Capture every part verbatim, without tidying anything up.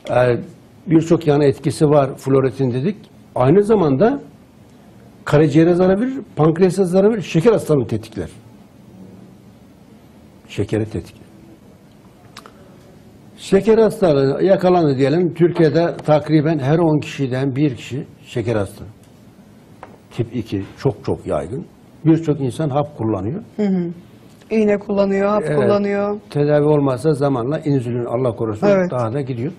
e, birçok yan etkisi var fluoretin dedik. Aynı zamanda karaciğere zarar verir, pankreasa zarar verir, şeker hastalığını tetikler. Şekeri tetikler. Şeker hastalığı yakalandı diyelim. Türkiye'de takriben her on kişiden bir kişi şeker hastalığı. Tip iki çok çok yaygın. Birçok insan hap kullanıyor. Hı hı. İğne kullanıyor, hap Evet, kullanıyor. tedavi olmazsa zamanla insülin Allah korusun Evet. daha da gidiyor.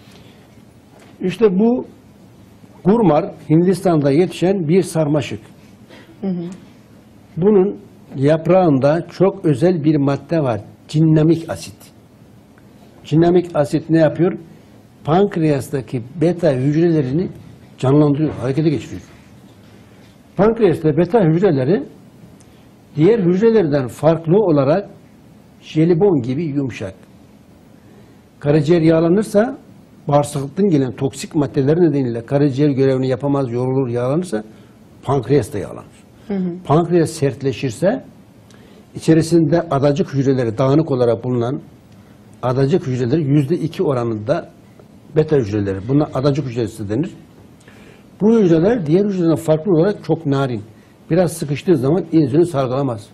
İşte bu gurmar Hindistan'da yetişen bir sarmaşık. Hı hı. Bunun yaprağında çok özel bir madde var. Cinnamik asit. Cinnamik asit ne yapıyor? Pankreastaki beta hücrelerini canlandırıyor, harekete geçiriyor. Pankreasta beta hücreleri diğer hücrelerden farklı olarak jelibon gibi yumuşak. Karaciğer yağlanırsa bağırsaktan gelen toksik maddeler nedeniyle karaciğer görevini yapamaz, yorulur, yağlanırsa pankreas da yağlanır. Hı hı. Pankreas sertleşirse içerisinde adacık hücreleri dağınık olarak bulunan adacık hücreleri yüzde iki oranında beta hücreleri. Buna adacık hücresi denir. Bu hücreler diğer hücrelerden farklı olarak çok narin. Biraz sıkıştığı zaman insülin salgılamaz.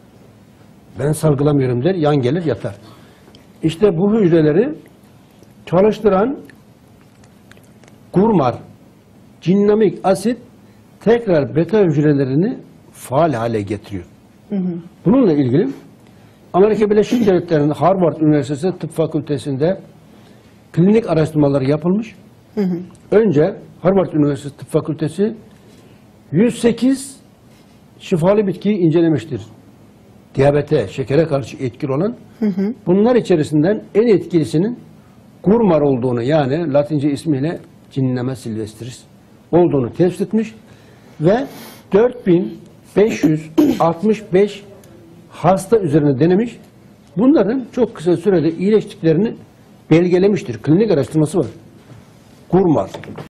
Ben salgılamıyorum der, yan gelir yatar. İşte bu hücreleri çalıştıran gurmar, cinnamik asit tekrar beta hücrelerini faal hale getiriyor. Hı hı. Bununla ilgili Amerika Birleşik Devletleri'nin Harvard Üniversitesi Tıp Fakültesi'nde klinik araştırmaları yapılmış. Hı hı. Önce Harvard Üniversitesi Tıp Fakültesi yüz sekiz şifalı bitkiyi incelemiştir. Diyabete, şekere karşı etkili olan. Hı hı. Bunlar içerisinden en etkilisinin gurmar olduğunu, yani Latince ismiyle Cinnamma sylvestris olduğunu tespit etmiş ve dört bin beş yüz altmış beş hasta üzerine denemiş. Bunların çok kısa sürede iyileştiklerini belgelemiştir. Klinik araştırması var. Gurmar.